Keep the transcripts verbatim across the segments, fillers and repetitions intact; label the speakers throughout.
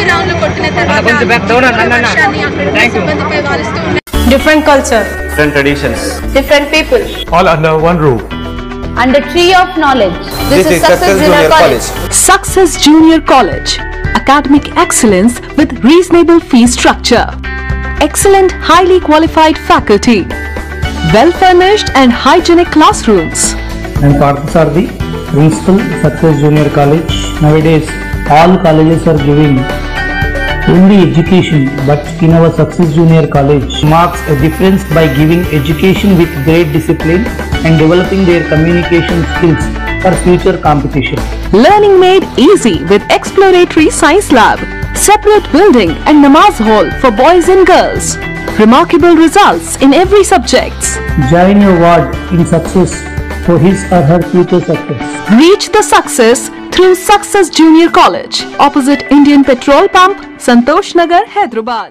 Speaker 1: రౌండ్లు కొట్టిన తర్వాత వర్షాన్ని అక్కడ సిబ్బందిపై వాలుస్తూ ఉన్నారు.
Speaker 2: Different culture,
Speaker 3: different traditions,
Speaker 2: different people,
Speaker 4: all under one roof.
Speaker 2: under tree of knowledge.
Speaker 3: This, this is Success, Success Junior, Junior College.
Speaker 5: College. Success Junior College. Academic excellence with reasonable fee structure. Excellent, highly qualified faculty. Well-furnished and hygienic classrooms.
Speaker 6: I am Parthasarthi, Principal, Success Junior College. Nowadays, all colleges are giving only education, but in our Success Junior College marks a difference by giving education with great discipline and developing their communication skills for future competition.
Speaker 5: Learning made easy with exploratory science lab, separate building and namaz hall for boys and girls. Remarkable results in every subject.
Speaker 6: Join your ward in success for his or her future success.
Speaker 5: Reach the success through Success Junior College, opposite Indian Petrol Pump, Santosh Nagar, Hyderabad.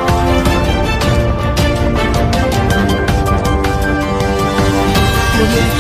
Speaker 1: Go.